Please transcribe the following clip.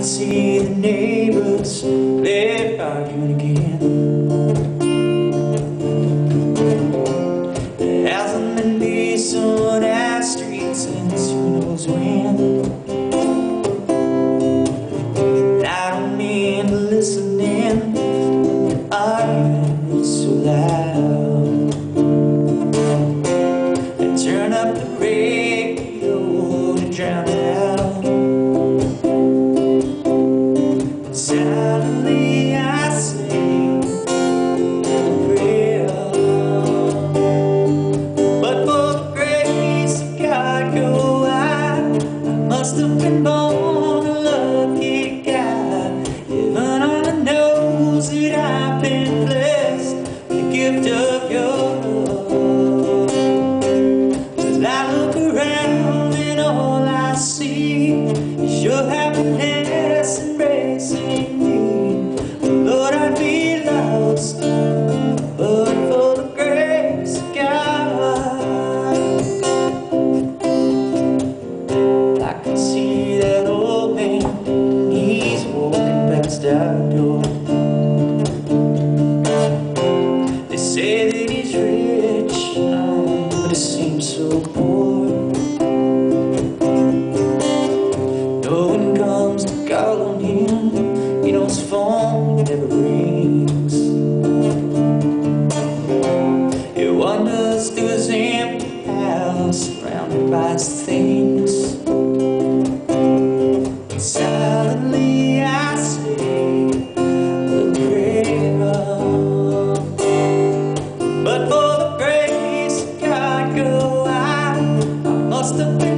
see the neighbors, they're arguing again. There hasn't been peace on our streets since who knows when. I don't mean to listen in, the argument is so loud. And turn up the radio to drown it out. Suddenly I say a prayer, but for the grace of God go I must have been born a lucky guy. Heaven only knows that I've been blessed with the gift of your love. 'Cause I look around and all I see is your happiness embracing me. Lord, I'd be lost but for the grace of God. I can see that old man, he's walking past our door. They say that he's rich, but he seems so poor. No one comes to call on him, he knows phone never rings. He wanders through his empty house, surrounded by his things. And silently I say a prayer, but for the grace of God go I must have been